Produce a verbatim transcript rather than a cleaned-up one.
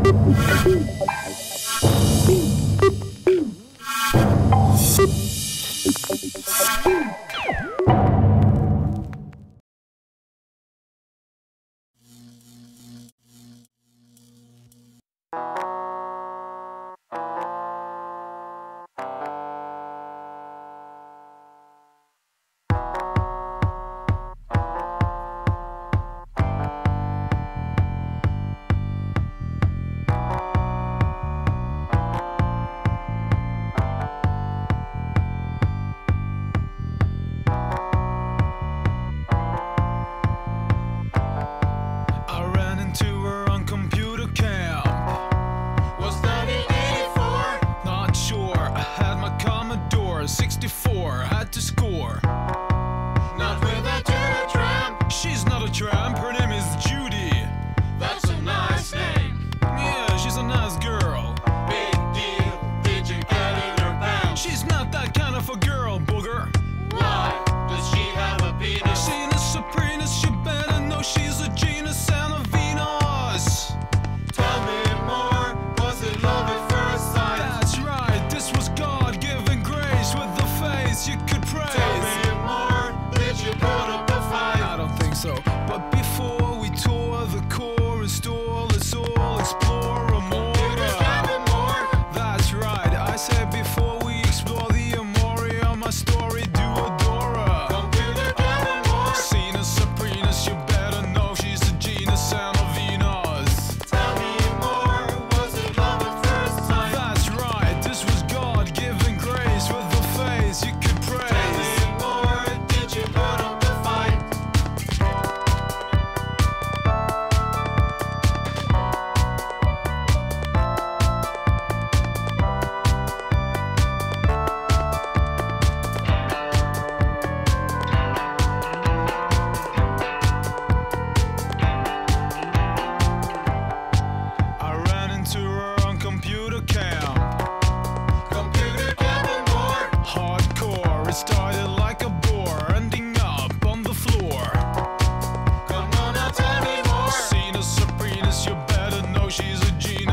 sixty-four, had to score. Not with that dirty tramp. She's not a tramp, her name is Judy. That's a nice name. Yeah, she's a nice girl. Big deal, did you get in her pants? She's not that kind of a girl, booger. Why? Does she have a penis? Genus Saprinus, you better know she's a genus and a Venus. Tell me more, was it love at first sight? That's right, this was God-given grace with the face you could praise. Tell me more, did you put up a fight? I don't think so, but before we tore the core and store, let's all explore a more. That's right, I said before we explore the Amoria, my story do adora. Computer Kevin Moore. Genus Saprinus, you better know she's a genus and a Venus. Tell me more, was it love at first sight? That's right, this was God-given grace with the face you could praise. Tell me more, did you put up the fight? I ran into her on computer camp. Computer Kevin Moore. Hardcore, it started like a bore, ending up on the floor. Come on now, tell me more. Genus Saprinus, you better know she's a genius.